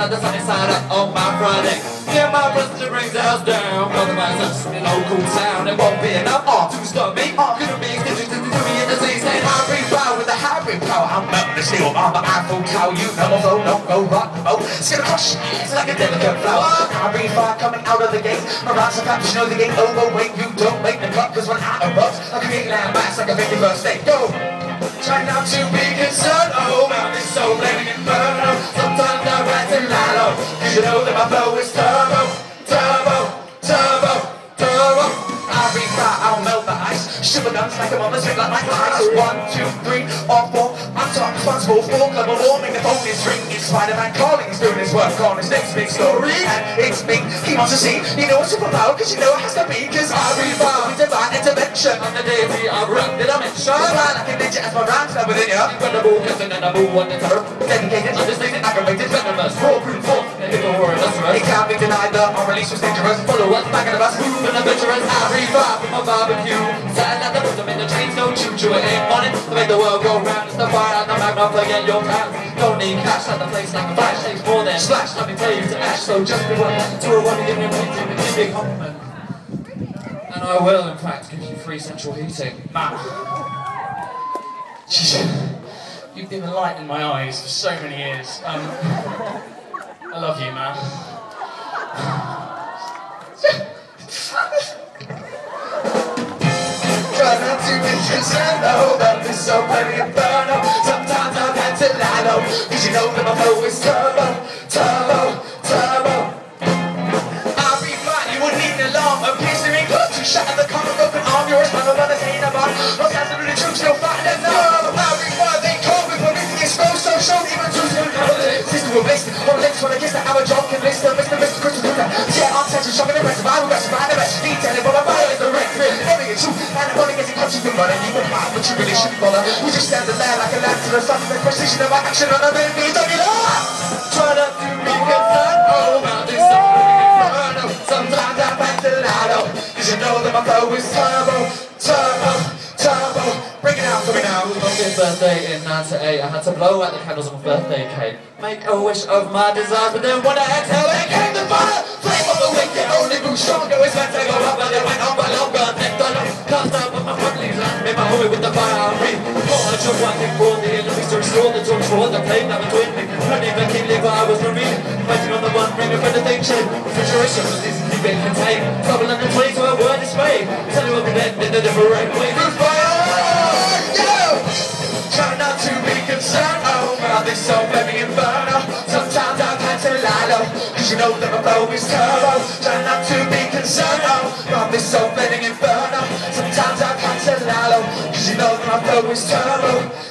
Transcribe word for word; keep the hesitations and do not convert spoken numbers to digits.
like the sunny side up on my Friday. Yeah, my brother brings the house down. Otherwise, I'm just in a local town. It won't be enough art to stop me. Art could be extended to me in the disease. And I bring power with a hybrid power. I'm melting the steel on the Eiffel Tower. You know, though, don't go rock the boat. It's gonna crush it's like a delicate flower. I bring fire coming out of the gate. My rhymes are fast, you know the game. Overweight, you don't make the cut. Cause when I erupt, I create land mass like a fifty-first state. Go! Try not to be concerned. Oh, man, it's so blaming inferno. Sometimes I rant and lie low. Cause you know that my flow is turbo, turbo, turbo, turbo. I breathe fire, I'll melt the ice. Shiver guns like a on the swing like my eyes. One, two, three, or four. I'm top responsible for global warming. The phone is ringing. Spider-Man calling. He's doing his work on his next big story. And it's me, he wants to see. You know it's superpower, cause you know it has to be. Cause I breathe fire with divine intervention. On the deity of rock that I'm in. Shine like a ninja as my rhymes are within you. Incredible, cause an animal one that's her. Dedicated, understated, aggravated, venomous. Raw, brute, force, and if the word that's right. It can't be denied that our release was dangerous. Follow us back at the bus, moving adventurous. I breathe fire from my barbecue. Sat at the bottom in the trains, don't choo choo. It ain't money to make the world go round. It's the fire and the magma forget your plans. Don't need cash at the place like a flash. Takes more than splash, let me tell you to ash. So just be one to a one in your painting with a big compliment. And I will in fact give you free central heating. Man, you've been the light in my eyes for so many years. Um, I love you, man. Try not to be concerned, though, that this so bloody inferno. Sometimes I've had to lie low, cause you know that my flow is turbo, turbo, turbo. I'll be fine, you wouldn't need an alarm. A piercing hook to shatter the common broken arm. You're a spinal by the pain of art. Lost hands through the truth, still fighting them. No, I'll be fine, they call me for missing exposed. So show even truth to the system will blister. On lips when I guess that our job can list them. Mister Mister Crystal Twitter. Yeah, I'm touching, shocking the rest of I will rest behind the best. Detailing, but my fire is the rest. Every it's true, and I'm only getting close to the running. You can hide, but you really shouldn't bother. We just stand there like a lamb to the sun. The precision of our action on a minute, we don't get off. Try not to be concerned. Oh, about this inferno. Sometimes I've had to lie low, cause you know that my flow is turbo, turbo, turbo. Bring it out for me now. On his birthday in ninety-eight, I had to blow out the candles on my birthday cake. Make a wish of my desires, but then when I exhale, it came the fire. Flame of the wicked, only grew stronger. It's meant to go up, but it went on by longer. Next on up, cast up with my front leaves. Made my homie with the fire I breathe. Caught a jump working for the enemies to restore the torch for the flame that between me. Not even King Levi, I was revealed. Fighting on the one, bringing for the thing shit. Refrigeration was easily being contained. Trouble in the twenty to a word display. Tell you what the dead in the different way. Through fire! Try not to be concerned, oh, about this so very inferno. Sometimes I've had to lie low, cause you know that my flow is turbo. Try not to be concerned, oh, about this so very inferno. Sometimes I've had to lie low, cause you know that my flow is turbo.